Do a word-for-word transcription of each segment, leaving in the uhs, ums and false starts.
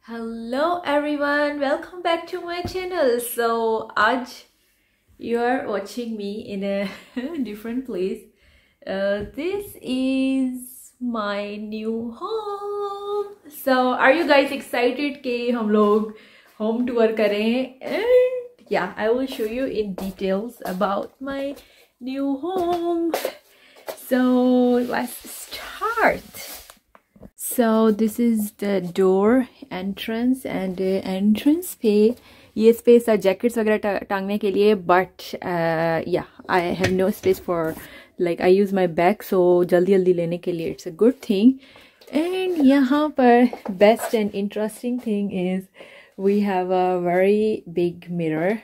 Hello everyone, welcome back to my channel. So आज you are watching me in a different place. Uh, this is my new home. So are you guys excited कि हम लोग home tour करें? And yeah, I will show you in details about my new home. So let's start. So this is the door entrance and uh, entrance पे ये space है jackets वगैरह टांगने के लिए, but uh, yeah I have no space for like I use my bag, so जल्दी जल्दी लेने के लिए it's a good thing. And यहाँ पर best and interesting thing is we have a very big mirror,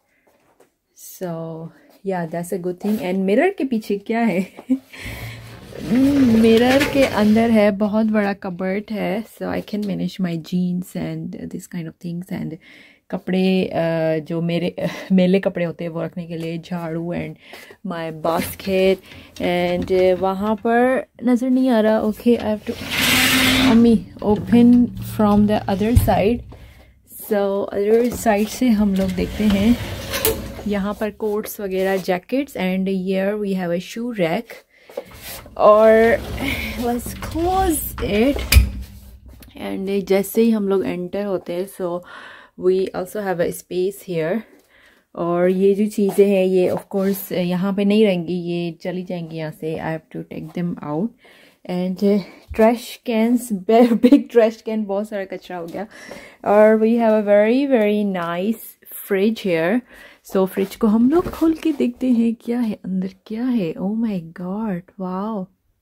so yeah that's a good thing. And mirror के पीछे क्या है मिरर के अंदर है बहुत बड़ा कबर्ड है, so I can manage my jeans and this kind of things and कपड़े जो मेरे मेले कपड़े होते हैं वो रखने के लिए, झाड़ू एंड माई बास्केट. एंड वहाँ पर नज़र नहीं आ रहा. Okay I have to mummy open from the other side. So other side से हम लोग देखते हैं यहाँ पर कोट्स वगैरह jackets and here we have a shoe rack. और let's close it. and जैसे ही हम लोग एंटर होते हैं so we also have a space here. और ये जो चीज़ें हैं ये of course यहाँ पे नहीं रहेंगी, ये चली जाएंगी यहाँ से. I have to take them out. and uh, trash cans, big trash can, बहुत सारा कचरा हो गया. और we have a very very nice fridge here. So so, fridge को हम लोग खोल के देखते हैं क्या है अंदर, क्या है. Oh my god, wow.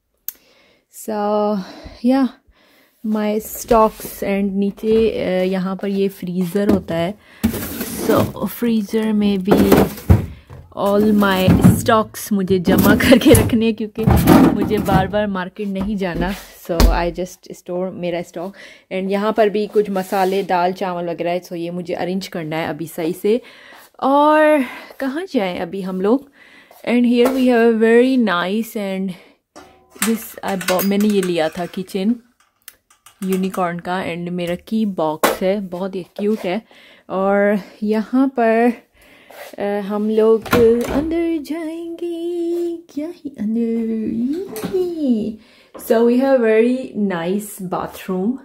So yeah my stocks and नीचे यहाँ पर ये फ्रीज़र होता है. सो so, फ्रीज़र में भी ऑल माय स्टॉक्स मुझे जमा करके रखने हैं क्योंकि मुझे बार बार मार्केट नहीं जाना. सो आई जस्ट स्टोर मेरा स्टॉक. एंड यहाँ पर भी कुछ मसाले, दाल चावल वगैरह है. सो so, ये मुझे अरेंज करना है अभी सही से. और कहाँ जाएं अभी हम लोग. And here we have a very nice and this I मैंने ये लिया था किचन यूनिकॉर्न का. एंड मेरा की बॉक्स है, बहुत ही क्यूट है. और यहाँ पर आ, हम लोग अंदर जाएंगे. क्या ही अंदर. So we have very nice bathroom.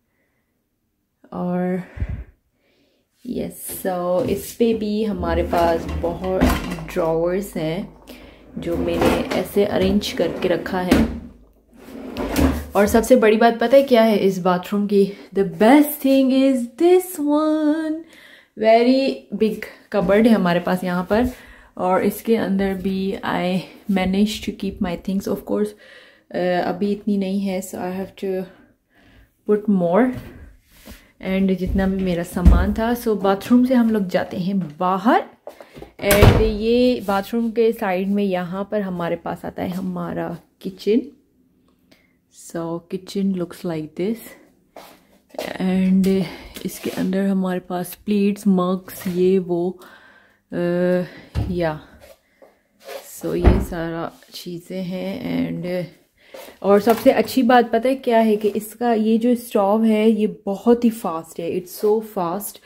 और यस सो इस पे भी हमारे पास बहुत ड्रॉवर्स हैं जो मैंने ऐसे अरेंज करके रखा है. और सबसे बड़ी बात पता है क्या है इस बाथरूम की? The best thing is this one. Very big cupboard है हमारे पास यहाँ पर. और इसके अंदर भी I manage to keep my things. Of course अभी इतनी नहीं है, so I have to put more. And जितना भी मेरा सामान था. सो so, बाथरूम से हम लोग जाते हैं बाहर. एंड ये बाथरूम के साइड में यहाँ पर हमारे पास आता है हमारा kitchen. So kitchen looks like this. And इसके अंदर हमारे पास प्लेट्स, मग्स, ये वो uh, या सो so, ये सारा चीज़ें हैं. एंड और सबसे अच्छी बात पता है क्या है कि इसका ये जो स्टोव है ये बहुत ही फास्ट है. It's so fast.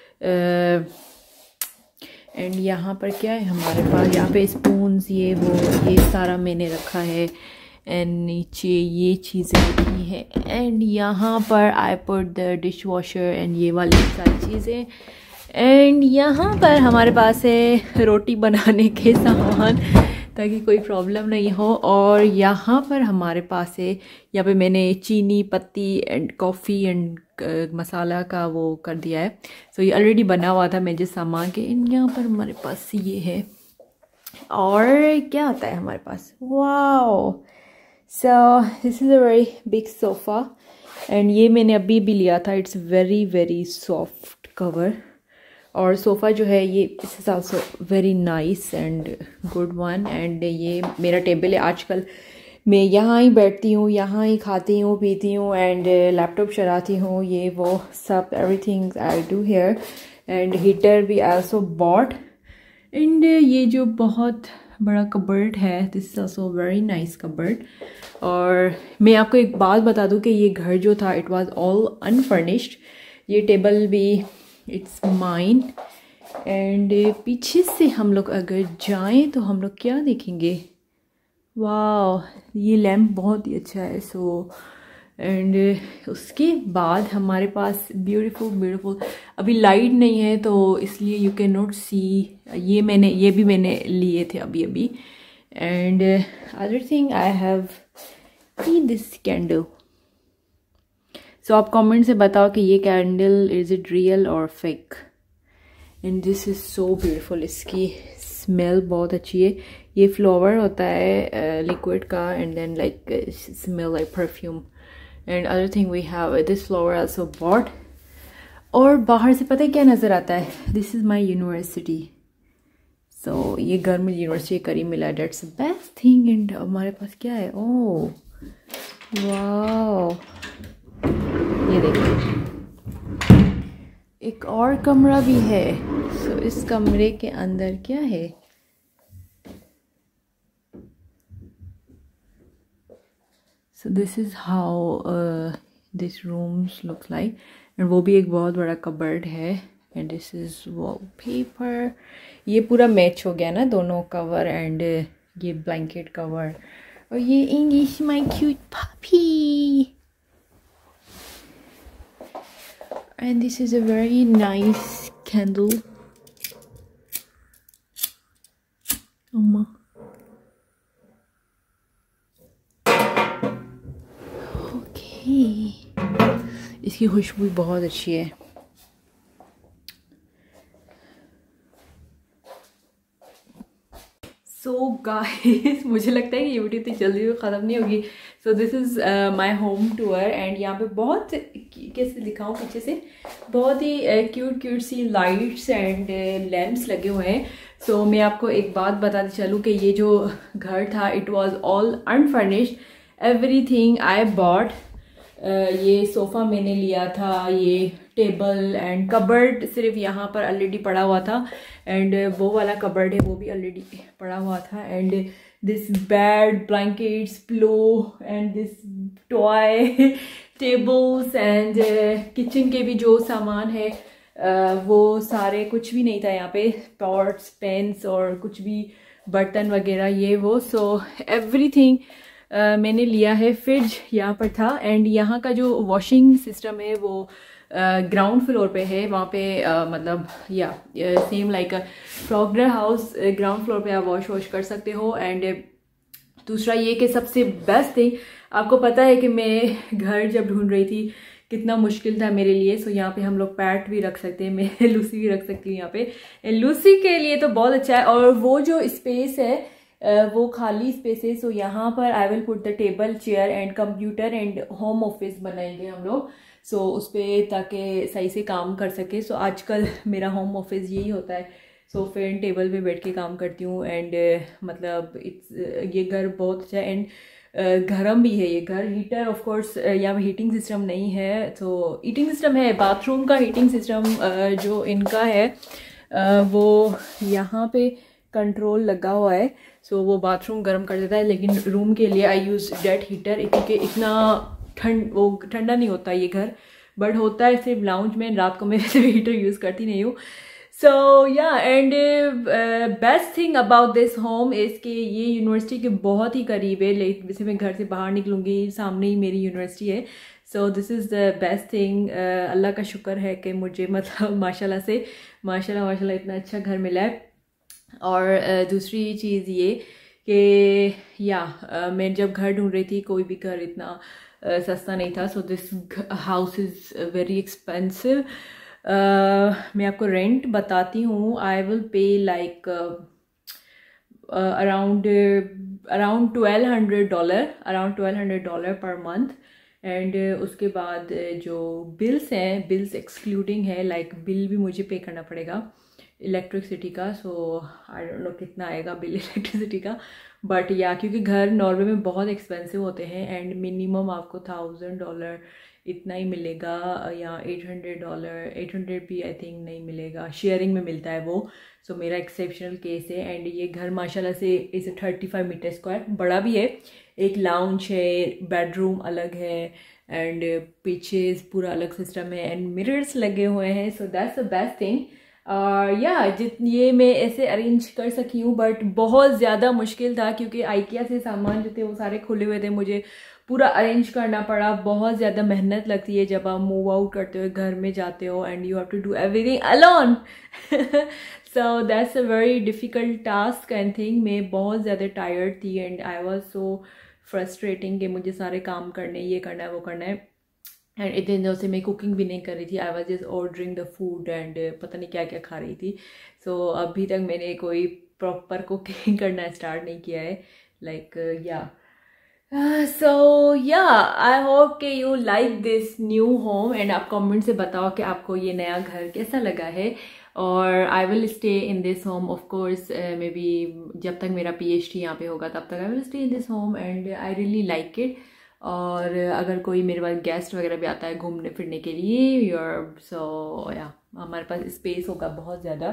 एंड यहाँ पर क्या है हमारे पास, यहाँ पे स्पून्स, ये वो ये सारा मैंने रखा है. एंड नीचे ये चीज़ें रखी हैं. एंड यहाँ पर I put the dishwasher and ये वाली सारी चीज़ें. एंड यहाँ पर हमारे पास है रोटी बनाने के सामान ताकि कोई प्रॉब्लम नहीं हो. और यहाँ पर हमारे पास है, यहाँ पे मैंने चीनी पत्ती एंड कॉफ़ी एंड मसाला का वो कर दिया है. सो so, ये ऑलरेडी बना हुआ था मैं जिस सामान के. एंड यहाँ पर हमारे पास ये है. और क्या आता है हमारे पास, wow. So this is a very big sofa. And ये मैंने अभी भी लिया था. It's very very soft cover. और सोफ़ा जो है ये इस हिसाब से very nice and good one. And ये मेरा टेबल है. आजकल मैं यहाँ ही बैठती हूँ, यहाँ ही खाती हूँ, पीती हूँ एंड लैपटॉप चलाती हूँ, ये वो सब everything I do here. And heater भी आल्सो बॉट. एंड ये जो बहुत बड़ा कबर्ड है, this is also very nice cupboard. और मैं आपको एक बात बता दूँ कि ये घर जो था इट वाज ऑल अनफर्निश्ड. ये टेबल भी इट्स माइन। एंड पीछे से हम लोग अगर जाएं तो हम लोग क्या देखेंगे, वाह ये लैम्प बहुत ही अच्छा है। सो एंड उसके बाद हमारे पास ब्यूटीफुल ब्यूटीफुल, अभी लाइट नहीं है तो इसलिए यू कैन नॉट सी, ये मैंने ये भी मैंने लिए थे अभी अभी। And other thing I have see this candle. So आप कमेंट से बताओ कि ये कैंडल इज इट रियल और fake. And this is so beautiful, इसकी स्मेल बहुत अच्छी है। ये फ्लावर होता है लिक्विड uh, का, and then like smell like perfume. And other thing we have this flower also bought. और बाहर से पता है क्या नज़र आता है, दिस इज़ माई यूनिवर्सिटी। सो ये घर में यूनिवर्सिटी करीब मिला, डेट्स बेस्ट थिंग। एंड हमारे पास क्या है, ओह वाह, ये देखिए एक और कमरा भी है। सो so, इस कमरे के अंदर क्या है, so this is how this rooms look like. And वो भी एक बहुत बड़ा कबर्ड है। And this is wallpaper. ये पूरा मैच हो गया ना, दोनों कवर एंड ये ब्लैंकेट कवर। और ये English my cute puppy. And this is a very nice candle. Amma. Okay. इसकी खुशबू बहुत अच्छी है। सो so गाइस मुझे लगता है कि ये वीडियो इतनी जल्दी तो ख़त्म नहीं होगी। So this is my home tour. And यहाँ पे बहुत, कैसे दिखाऊँ, पीछे से बहुत ही क्यूट क्यूट सी लाइट्स एंड लैम्प्स लगे हुए हैं। सो so, मैं आपको एक बात बताती चलूँ कि ये जो घर था it was all unfurnished, everything I bought. ये सोफ़ा मैंने लिया था, ये टेबल एंड कबर्ड सिर्फ यहाँ पर ऑलरेडी पड़ा हुआ था। एंड वो वाला कबर्ड है वो भी ऑलरेडी पड़ा हुआ था। And this bed, blankets, pillow and this toy tables and kitchen के भी जो सामान है uh, वो सारे, कुछ भी नहीं था यहाँ पे, पॉट्स, पेन्स और कुछ भी बर्तन वगैरह ये वो। सो एवरीथिंग Uh, मैंने लिया है। फ्रिज यहाँ पर था। एंड यहाँ का जो वॉशिंग सिस्टम है वो ग्राउंड uh, फ्लोर पे है। वहाँ पे uh, मतलब या same like Frogner house, ground floor पे आप वॉश वॉश कर सकते हो। एंड दूसरा ये कि सबसे बेस्ट थिंग, आपको पता है कि मैं घर जब ढूंढ रही थी कितना मुश्किल था मेरे लिए। सो यहाँ पे हम लोग पैट भी रख सकते हैं, मैं लूसी भी रख सकती हूँ यहाँ पे। लूसी के लिए तो बहुत अच्छा है। और वो जो स्पेस है Uh, वो खाली स्पेस है। सो यहाँ पर I will put the table, chair and computer and home office बनाएंगे हम लोग। सो so, उस पर ताकि सही से काम कर सके। सो so, आजकल मेरा होम ऑफिस यही होता है। सोफे एंड टेबल पे बैठ के काम करती हूँ। एंड uh, मतलब इट्स uh, ये घर बहुत अच्छा है। एंड uh, गर्म भी है ये घर। हीटर ऑफ कोर्स यहाँ पे हीटिंग सिस्टम नहीं है, तो हीटिंग सिस्टम है, बाथरूम का हीटिंग सिस्टम uh, जो इनका है uh, वो यहाँ पे कंट्रोल लगा हुआ है। सो so, वो बाथरूम गर्म कर देता है। लेकिन रूम के लिए आई यूज़ डेट हीटर, क्योंकि इतना ठंड वो ठंडा नहीं होता ये घर, बट होता है सिर्फ लाउंज में। रात को मैं वैसे हीटर यूज़ करती नहीं हूँ। So yeah and best thing about this home is कि ये यूनिवर्सिटी के बहुत ही करीब है। लेकिन वैसे मैं घर से बाहर निकलूँगी सामने ही मेरी यूनिवर्सिटी है। So this is the best thing. अल्लाह का शुक्र है कि मुझे मतलब माशाल्लाह से माशाल्लाह माशाल्लाह इतना अच्छा घर मिला है। और uh, दूसरी चीज़ ये कि या uh, मैं जब घर ढूंढ रही थी कोई भी घर इतना uh, सस्ता नहीं था। So this house is very expensive. मैं आपको रेंट बताती हूँ। I will pay like around around twelve hundred dollar around twelve hundred dollar per month. And उसके बाद जो बिल्स हैं, बिल्स एक्सक्लूडिंग है, लाइक बिल भी मुझे पे करना पड़ेगा इलेक्ट्रिसिटी का। सो आई डोंट नो कितना आएगा बिल इलेक्ट्रिसिटी का, बट या क्योंकि घर नॉर्वे में बहुत एक्सपेंसिव होते हैं। एंड मिनिमम आपको थाउजेंड डॉलर इतना ही मिलेगा, या eight hundred dollar eight hundred भी आई थिंक नहीं मिलेगा, शेयरिंग में मिलता है वो। सो so, मेरा एक्सेप्शनल केस है। एंड ये घर माशाल्लाह से इस थर्टी फाइव मीटर स्क्वायर बड़ा भी है। एक लाउंज है, बेडरूम अलग है, एंड पीछे पूरा अलग सिस्टम है एंड मिरर्स लगे हुए हैं, so that's the best thing. Yeah जित ये मैं ऐसे अरेंज कर सकी हूँ, बट बहुत ज़्यादा मुश्किल था क्योंकि आइकिया से सामान जो थे वो सारे खुले हुए थे, मुझे पूरा अरेंज करना पड़ा। बहुत ज़्यादा मेहनत लगती है जब आप मूव आउट करते हो, घर में जाते हो and you have to do everything alone. So that's a very difficult task and thing. मैं बहुत ज़्यादा टायर्ड थी and I was so frustrating कि मुझे सारे काम करने, ये करना है वो करना है, एंड इतने दिनों से मैं कुकिंग भी नहीं कर रही थी। I was just ordering the food and पता नहीं क्या क्या खा रही थी। सो so, अभी तक मैंने कोई प्रॉपर कुकिंग करना स्टार्ट नहीं किया है, like yeah so yeah I hope कि you like this new home and आप कमेंट से बताओ कि आपको ये नया घर कैसा लगा है। और I will stay in this home of course, maybe जब तक मेरा पीएचडी यहाँ पे होगा तब तक I will stay in this home and I really like it. और अगर कोई मेरे पास गेस्ट वगैरह भी आता है घूमने फिरने के लिए, योर सो या हमारे पास स्पेस होगा बहुत ज़्यादा।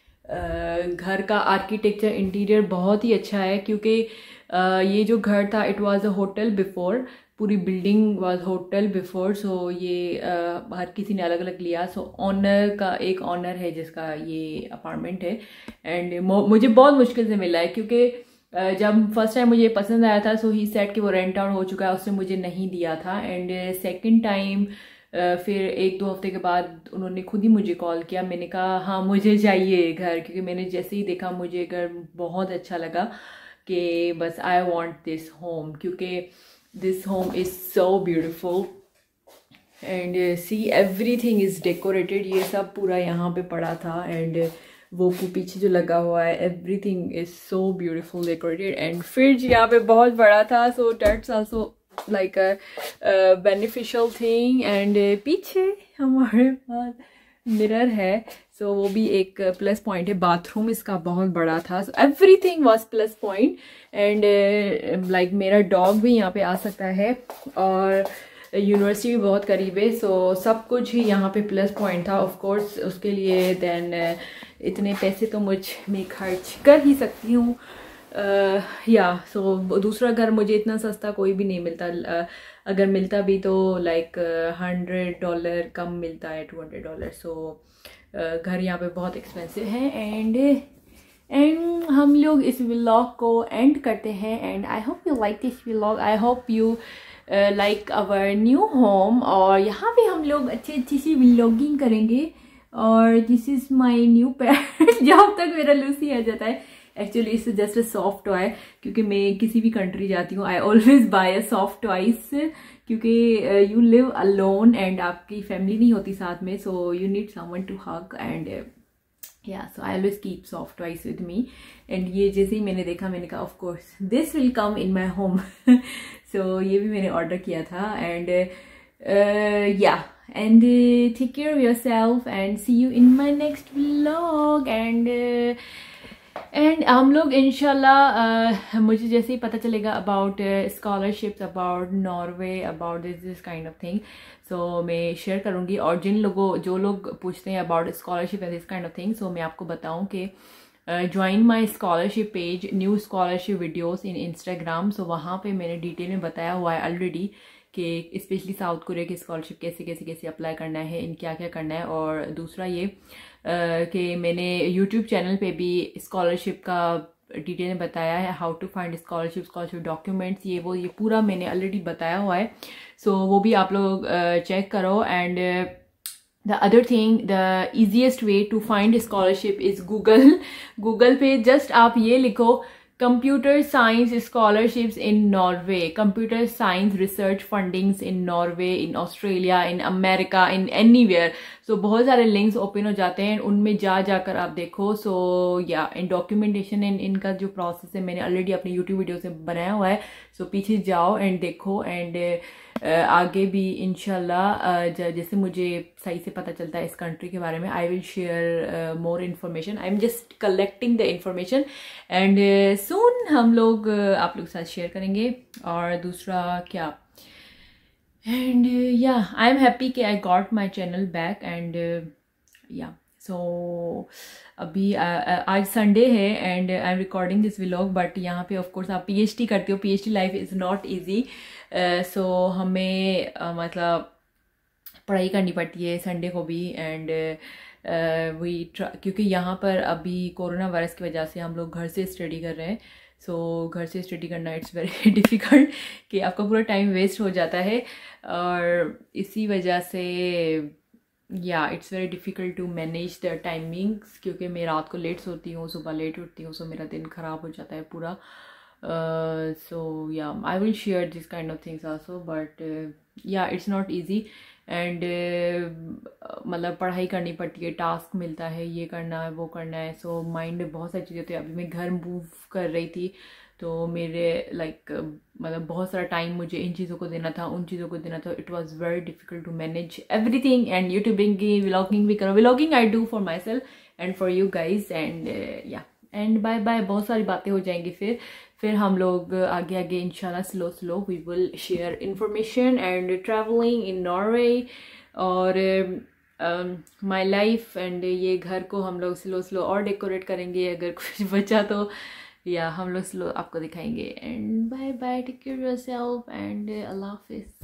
घर का आर्किटेक्चर इंटीरियर बहुत ही अच्छा है क्योंकि uh, ये जो घर था it was a hotel before, पूरी building was hotel before. So ये uh, हर किसी ने अलग अलग लिया। सो so, ऑनर का एक ऑनर है जिसका ये अपार्टमेंट है एंड मुझे बहुत मुश्किल से मिला है क्योंकि जब फर्स्ट टाइम मुझे पसंद आया था, सो ही सेट कि वो रेंट आउट हो चुका है, उसने मुझे नहीं दिया था। एंड सेकंड टाइम फिर एक दो हफ्ते के बाद उन्होंने खुद ही मुझे कॉल किया। मैंने कहा हाँ मुझे चाहिए घर, क्योंकि मैंने जैसे ही देखा मुझे घर बहुत अच्छा लगा कि बस आई वांट दिस होम, क्योंकि this home is so beautiful and see everything is decorated. ये सब पूरा यहाँ पे पड़ा था एंड वो पीछे जो लगा हुआ है everything is so beautiful decorated and fridge यहाँ पे बहुत बड़ा था। So that's also like a beneficial thing and पीछे हमारे पास मिरर है, सो so वो भी एक प्लस पॉइंट है। बाथरूम इसका बहुत बड़ा था, so everything was plus point and like मेरा डॉग भी यहाँ पे आ सकता है और यूनिवर्सिटी भी बहुत करीब है। सो so, सब कुछ ही यहाँ पे प्लस पॉइंट था ऑफ कोर्स उसके लिए। देन इतने पैसे तो मुझ में खर्च कर ही सकती हूँ या सो दूसरा घर मुझे इतना सस्ता कोई भी नहीं मिलता। uh, अगर मिलता भी तो लाइक हंड्रेड डॉलर कम मिलता है, टू हंड्रेड डॉलर। सो घर यहाँ पे बहुत एक्सपेंसिव है एंड एंड हम लोग इस व्लॉग को एंड करते हैं and I hope you like this vlog, I hope you like our new home. और यहाँ पे हम लोग अच्छी अच्छी सी व्लॉगिंग करेंगे। और this is my new pet जब तक मेरा लूसी आ जाता है। Actually it's just a soft toy, क्योंकि मैं किसी भी कंट्री जाती हूँ I always buy a soft toys, क्योंकि यू लिव अलोन एंड आपकी फैमिली नहीं होती साथ में, so you need someone to hug and yeah so I always keep soft toys with me. And ये जैसे ही मैंने देखा मैंने कहा of course this will come in my home. So ये भी मैंने ऑर्डर किया था एंड या and uh, take care of yourself and see you in my next vlog and uh, and हम लोग इंशाल्लाह uh, मुझे जैसे ही पता चलेगा about scholarships about Norway about this this kind of thing, so मैं शेयर करूँगी। और जिन लोगों जो लोग पूछते हैं about scholarship and this kind of thing, so मैं आपको बताऊँ कि join my scholarship page new scholarship videos in Instagram. So वहाँ पे मैंने डिटेल में बताया हुआ है ऑलरेडी कि स्पेशली साउथ कोरिया की स्कॉलरशिप कैसे कैसे कैसे अप्लाई करना है, इन क्या क्या करना है। और दूसरा ये कि मैंने यूट्यूब चैनल पे भी स्कॉलरशिप का डिटेल में बताया है, how to find scholarship, scholarship documents, ये वो ये पूरा मैंने ऑलरेडी बताया हुआ है। सो so, वो भी आप लोग चेक करो। And the other thing, the easiest way to find scholarship is Google. Google पे जस्ट आप ये लिखो computer science scholarships in Norway, computer science research fundings in Norway, in Australia, in America, in anywhere. So बहुत सारे links open हो जाते हैं, उनमें जा जाकर आप देखो। सो या इन डॉक्यूमेंटेशन इन इनका जो प्रोसेस है मैंने ऑलरेडी अपने यूट्यूब वीडियो से बनाया हुआ है। सो so, पीछे जाओ एंड देखो एंड uh, आगे भी इंशाल्लाह uh, जैसे मुझे सही से पता चलता है इस कंट्री के बारे में, I will share more information. I am just collecting the information and soon हम लोग uh, आप लोग के साथ शेयर करेंगे। और दूसरा क्या, एंड या आई एम हैप्पी कि I got my channel back and yeah so अभी uh, आज संडे है and I am recording this vlog. But यहाँ पे ऑफ कोर्स आप पीएचडी करते हो, PhD life is not easy. So हमें uh, मतलब पढ़ाई करनी पड़ती है संडे को भी। एंड वी क्योंकि यहाँ पर अभी कोरोना वायरस की वजह से हम लोग घर से स्टडी कर रहे हैं। सो so, घर से स्टडी करना इट्स वेरी डिफ़िकल्ट कि आपका पूरा टाइम वेस्ट हो जाता है, और इसी वजह से yeah it's very difficult to manage the timings, क्योंकि मैं रात को लेट सोती हूँ, सुबह लेट उठती हूँ, सो मेरा दिन ख़राब हो जाता है पूरा। So yeah I will share this kind of things also, but yeah it's not easy. And मतलब पढ़ाई करनी पड़ती है, टास्क मिलता है, ये करना है वो करना है, सो so, माइंड में बहुत सारी चीज़ें होती है। अभी मैं घर मूव कर रही थी तो मेरे लाइक like, मतलब बहुत सारा टाइम मुझे इन चीज़ों को देना था, उन चीज़ों को देना था। It was very difficult to manage everything. And youtubing की व्लॉगिंग भी करो, vlogging I do for myself and for you guys. And yeah and bye bye, बहुत सारी बातें हो जाएंगी फिर फिर हम लोग आगे आगे इंशाल्लाह slow slow we will share information and travelling in Norway और माय लाइफ। एंड ये घर को हम लोग स्लो स्लो और डेकोरेट करेंगे, अगर कुछ बचा तो या हम लोग स्लो आपको दिखाएंगे। And bye bye, take care yourself and अल्लाह हाफिज़।